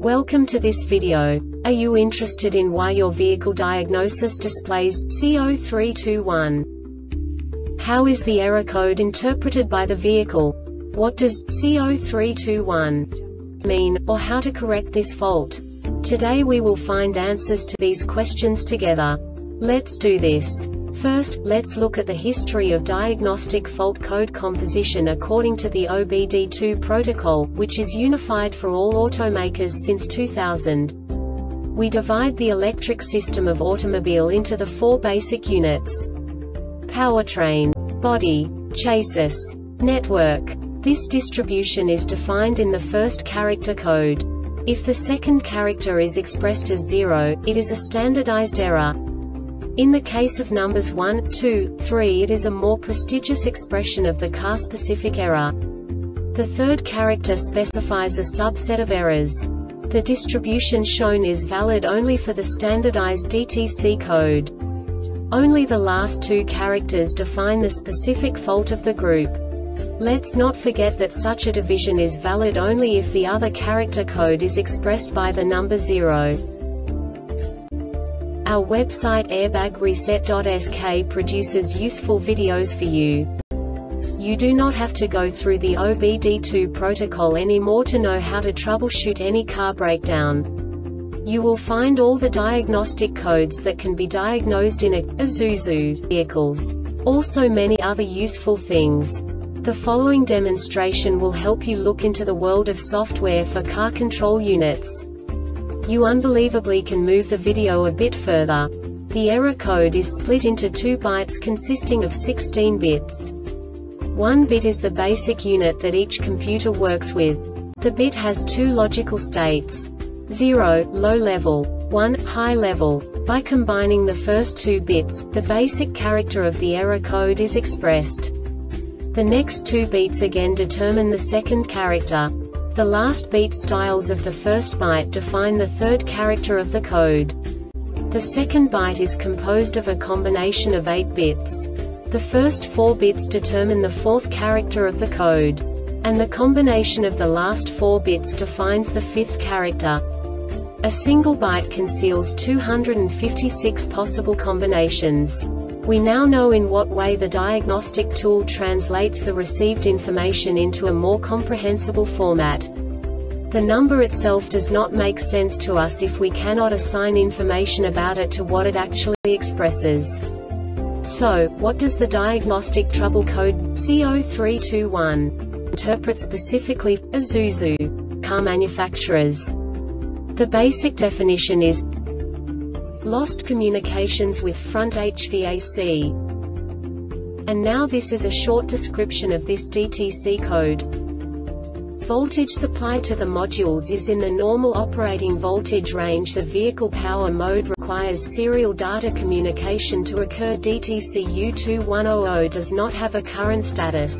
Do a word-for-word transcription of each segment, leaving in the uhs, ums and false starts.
Welcome to this video. Are you interested in why your vehicle diagnosis displays C zero three two one? How is the error code interpreted by the vehicle? What does C zero three two one mean, or how to correct this fault? Today we will find answers to these questions together. Let's do this. First, let's look at the history of diagnostic fault code composition according to the O B D two protocol, which is unified for all automakers since two thousand. We divide the electric system of automobile into the four basic units: powertrain, body, chassis, network. This distribution is defined in the first character code. If the second character is expressed as zero, it is a standardized error. In the case of numbers one, two, three, it is a more prestigious expression of the car-specific error. The third character specifies a subset of errors. The distribution shown is valid only for the standardized D T C code. Only the last two characters define the specific fault of the group. Let's not forget that such a division is valid only if the other character code is expressed by the number zero. Our website airbag reset dot S K produces useful videos for you. You do not have to go through the O B D two protocol anymore to know how to troubleshoot any car breakdown. You will find all the diagnostic codes that can be diagnosed in a Isuzu vehicles. Also many other useful things. The following demonstration will help you look into the world of software for car control units. You unbelievably can move the video a bit further. The error code is split into two bytes consisting of sixteen bits. One bit is the basic unit that each computer works with. The bit has two logical states: zero, low level, one, high level. By combining the first two bits, the basic character of the error code is expressed. The next two beats again determine the second character. The last beat styles of the first byte define the third character of the code. The second byte is composed of a combination of eight bits. The first four bits determine the fourth character of the code. And the combination of the last four bits defines the fifth character. A single byte conceals two hundred fifty-six possible combinations. We now know in what way the diagnostic tool translates the received information into a more comprehensible format. The number itself does not make sense to us if we cannot assign information about it to what it actually expresses. So, what does the diagnostic trouble code C zero three two one interpret specifically for Isuzu car manufacturers? The basic definition is lost communications with front H V A C. And now this is a short description of this D T C code. Voltage supplied to the modules is in the normal operating voltage range. The vehicle power mode requires serial data communication to occur. D T C U two one zero zero does not have a current status.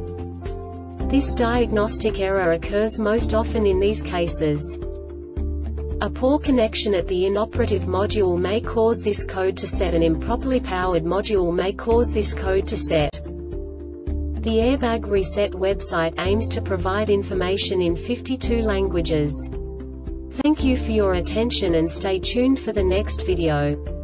This diagnostic error occurs most often in these cases. A poor connection at the inoperative module may cause this code to set. An improperly powered module may cause this code to set. The Airbag Reset website aims to provide information in fifty-two languages. Thank you for your attention and stay tuned for the next video.